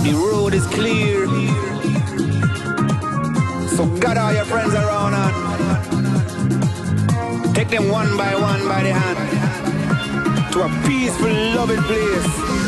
The road is clear. So gather all your friends around and take them one by the hand to a peaceful, loving place.